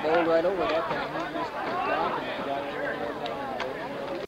bowled right over that thing. He just dropped and got it right over there.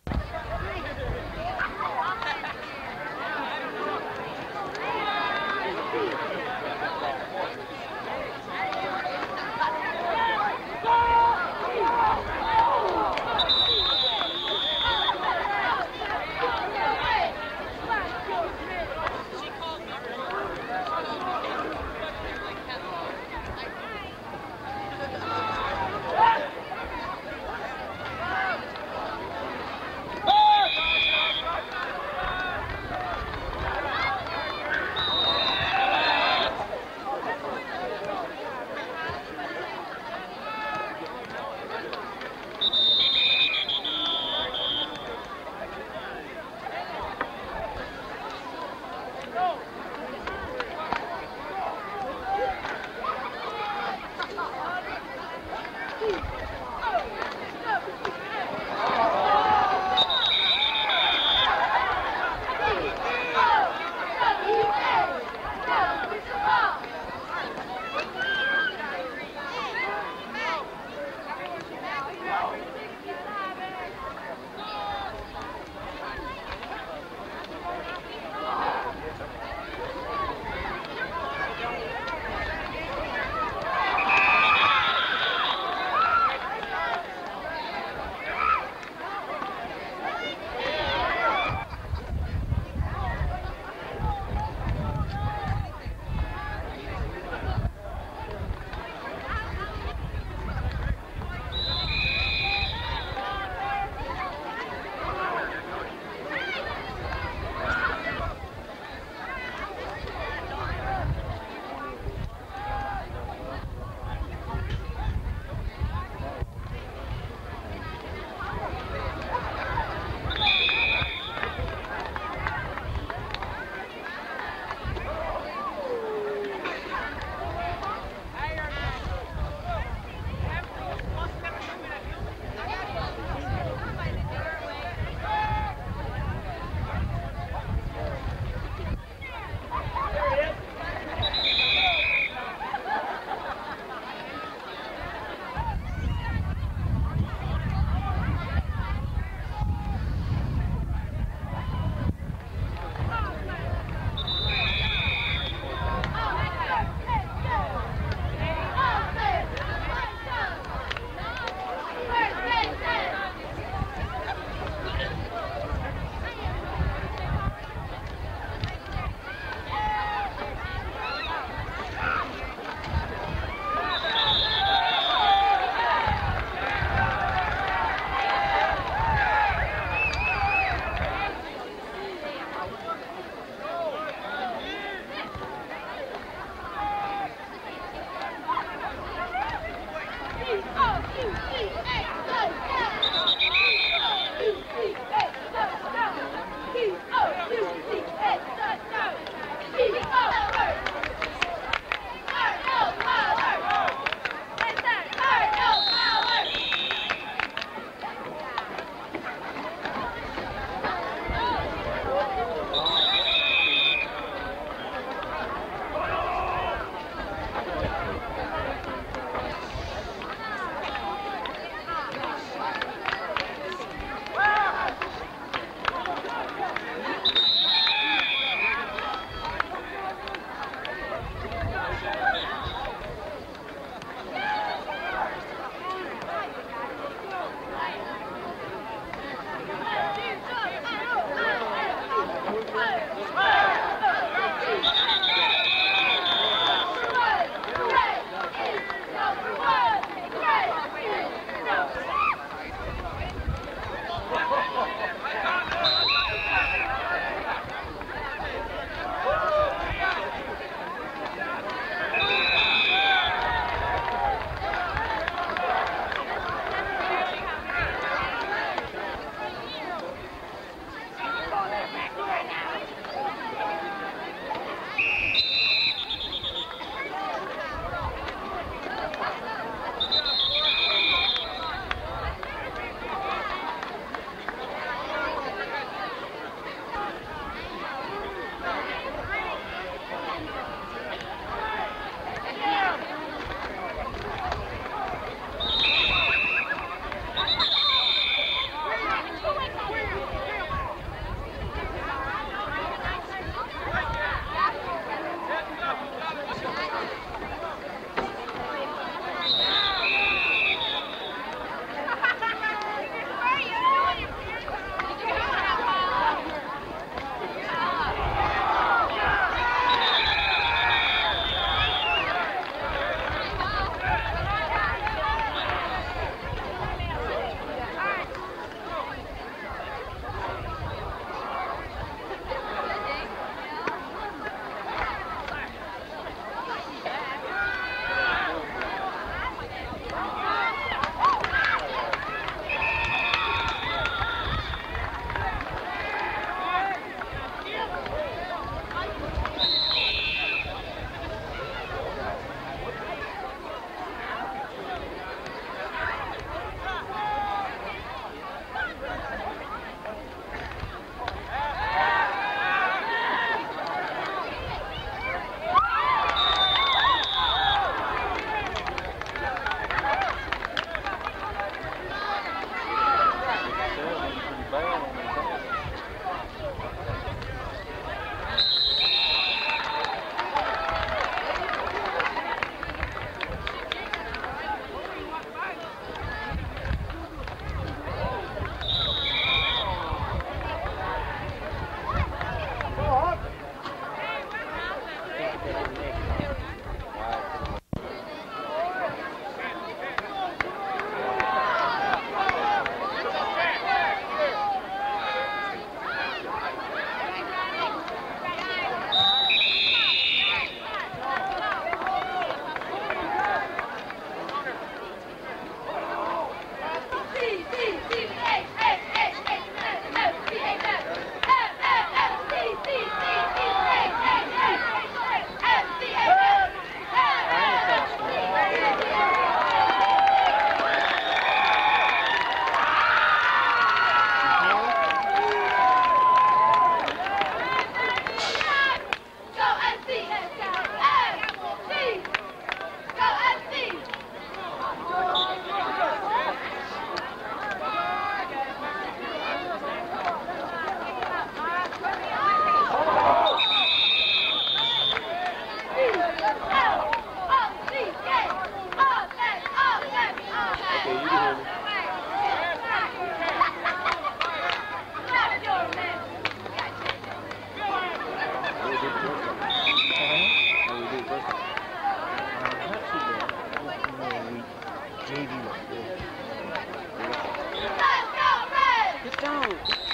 Get down.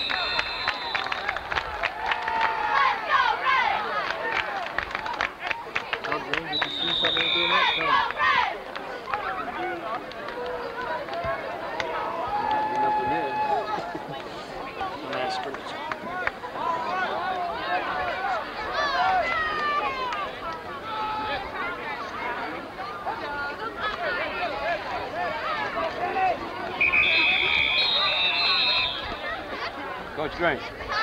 Oh, Green, did you see something doing that? Nothing is. Last scrimmage. Coach Green.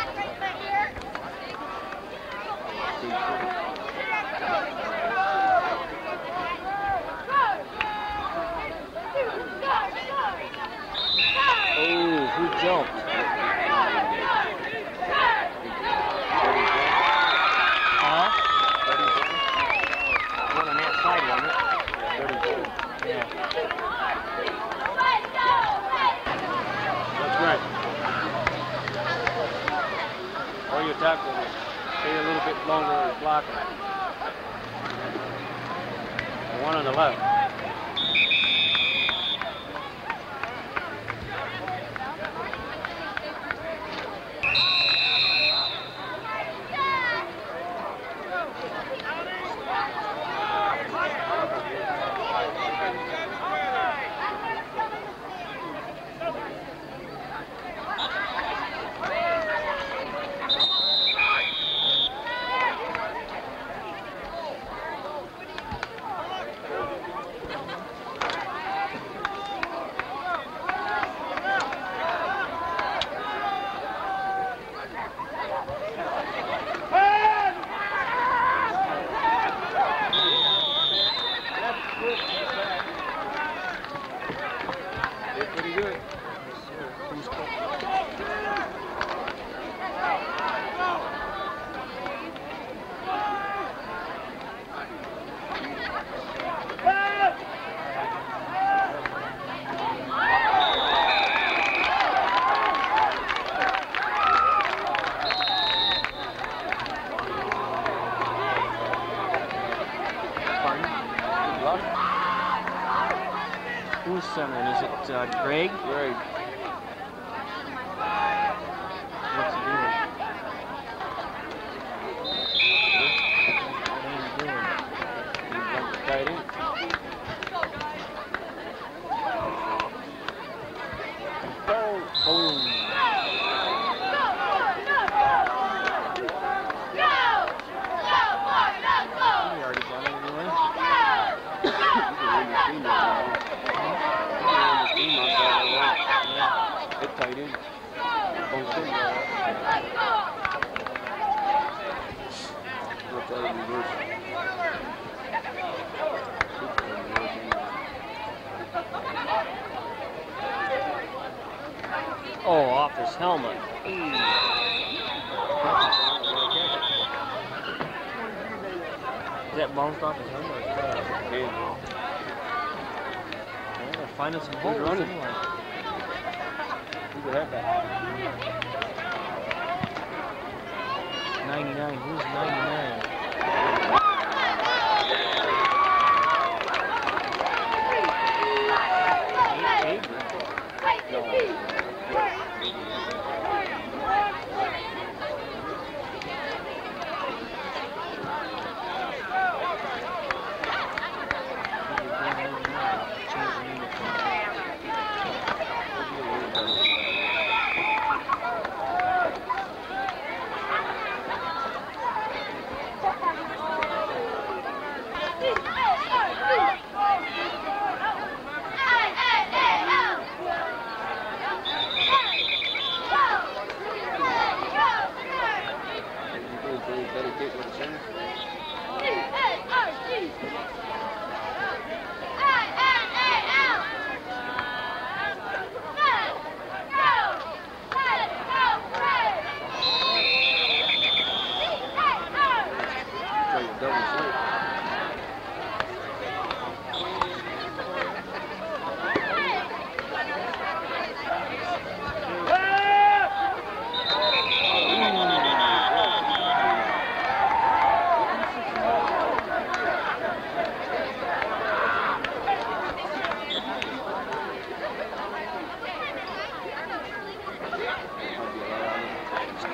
Oh, who jumped? Huh? One on that side, wasn't it? Yeah. That's right. Or your tackle will stay a little bit longer blocking. The one on the left. Pretty good. Who's centering? Is it Greg? Greg. What's he doing? What is he doing? He's like the tight end. Boom. He already got it anyway. It's tight end. Both in there. What's that in reverse? Oh, off his helmet. Is that bounced off his helmet? Yeah. They're finding some holes anyway. Who's that back? 99. Who's 99?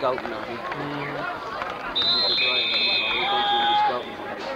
scouting out here. He's a driver. He's a whole bunch of scouting out here.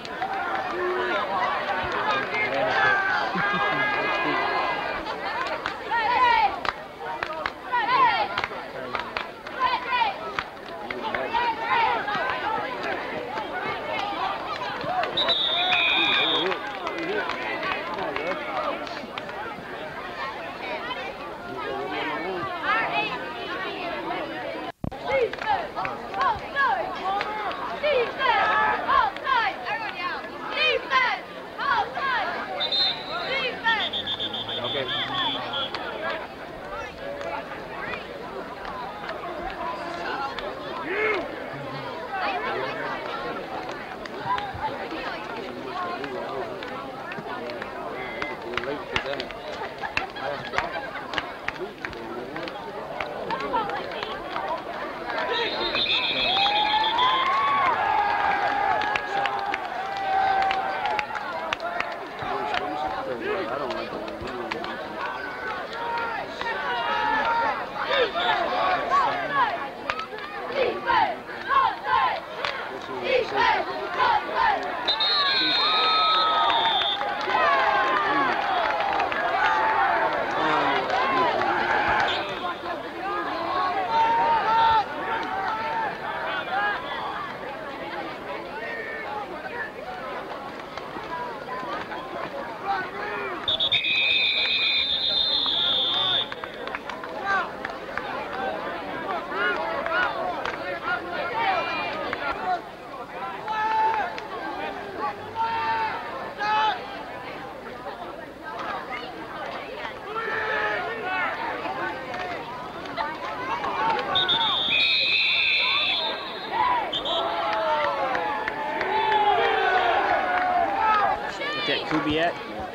Kubiak.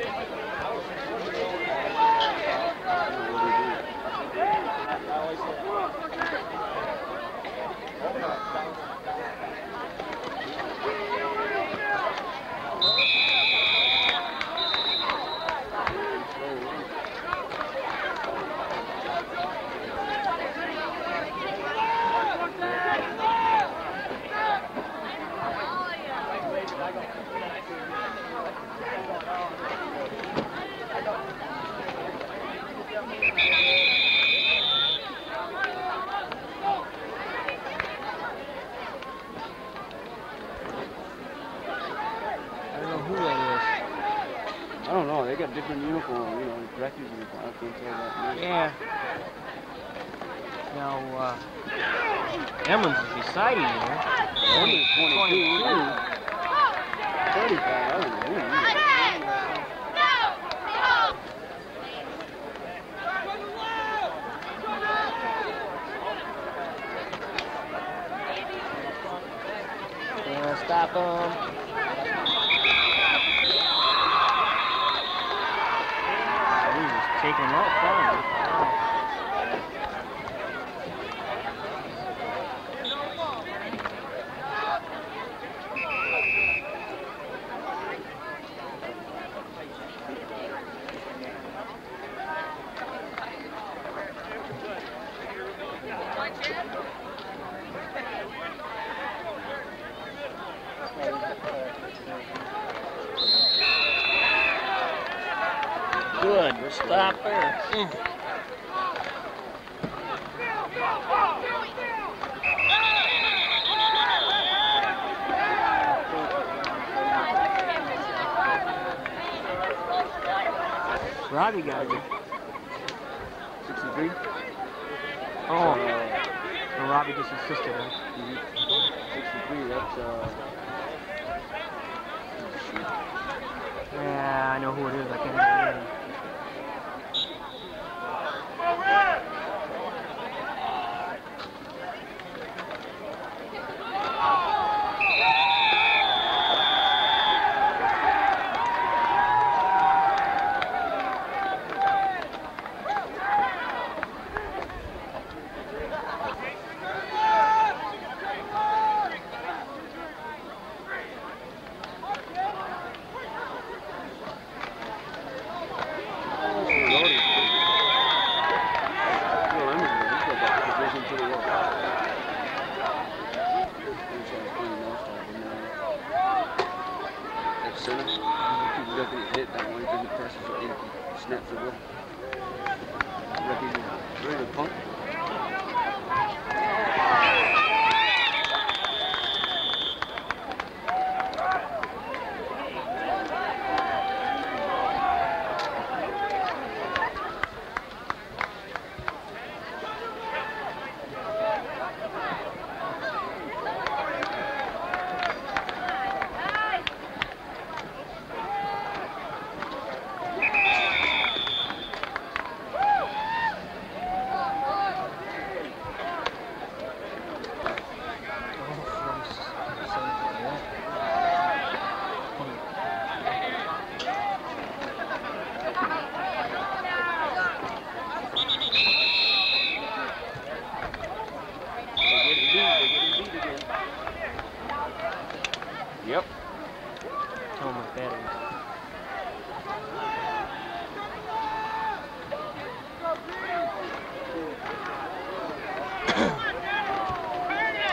I don't know. They got different uniform, you know, practice uniform. I can't tell that. Yeah. Now, Emmons is beside him here. Emmons 22. 35. I don't know who he is. Stop him. Taking him out front. Good, we'll stop there. Robbie got it. 63? Oh, no, Robbie just assisted him. 63, that's, yeah, I know who it is. I can't remember.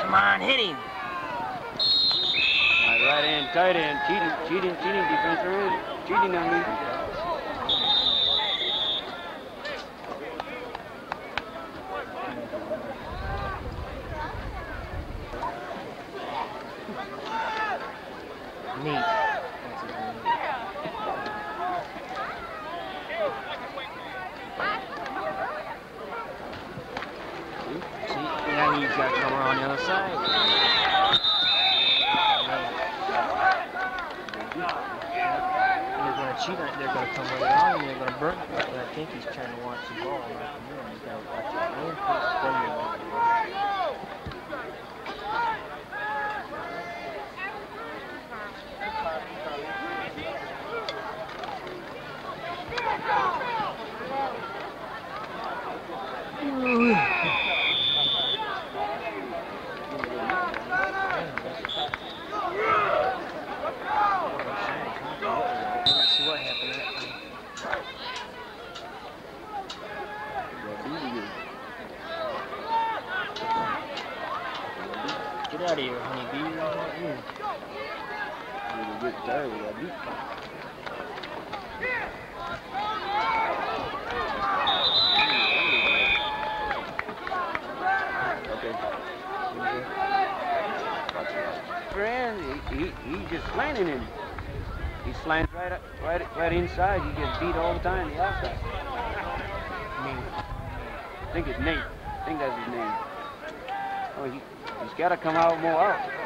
Come on, hit him. Right end, tight end, cheating defense already. Cheating on me. Neat. See, now he's got to come around the other side. They're going to cheat on it. They're going to come right around and they're going to burn it. But I think he's trying to watch the ball. He's got to watch it. See what happened there. Get out of here, honeybee. Really get tired of that beat. Okay. Friend, he's just slanting him. He slants right inside. He gets beat all the time. The outside. Nate. I think it's Nate. I think that's his name. Oh, he's got to come out more out.